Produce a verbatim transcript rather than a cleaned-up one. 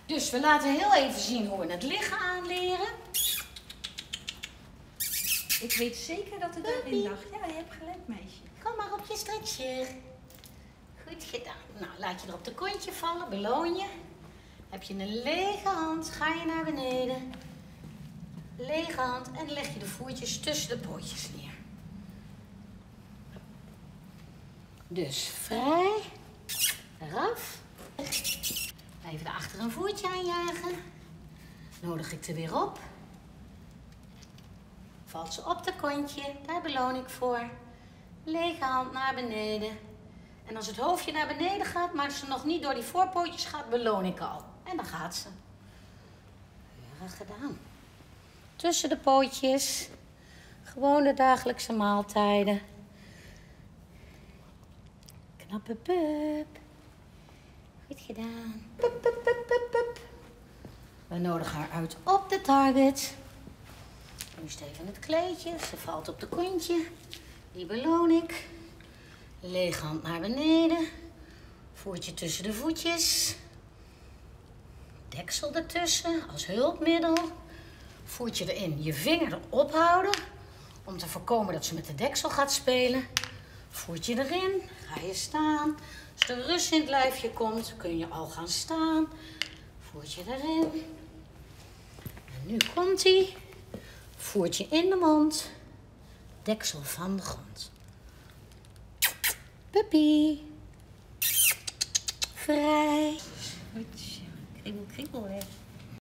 Dus we laten heel even zien hoe we het liggen aanleren. Ik weet zeker dat het erin lag. Ja, je hebt gelijk, meisje. Kom maar op je stretcher. Goed gedaan. Nou, laat je er op de kontje vallen, beloon je. Heb je een lege hand, ga je naar beneden. Lege hand en leg je de voetjes tussen de pootjes neer. Dus vrij, eraf. Even daarachter een voetje aanjagen. Nodig ik er weer op. Valt ze op de kontje, daar beloon ik voor. Lege hand naar beneden. En als het hoofdje naar beneden gaat, maar ze nog niet door die voorpootjes gaat, beloon ik al. En dan gaat ze. Keurig gedaan. Tussen de pootjes. Gewoon de dagelijkse maaltijden. Knappe pup. Goed gedaan. Pup, pup, pup, pup, pup. We nodigen haar uit op de target. Nu is het even het kleedje. Ze valt op de kontje. Die beloon ik. Lege hand naar beneden. Voertje tussen de voetjes. Deksel ertussen als hulpmiddel. Voertje erin. Je vinger erop houden. Om te voorkomen dat ze met de deksel gaat spelen. Voertje erin. Ga je staan. Als er rust in het lijfje komt, kun je al gaan staan. Voertje erin. En nu komt hij. Voertje in de mond. Deksel van de grond. Puppy. Vrij. Goed. Kriebel, kriebel, hè.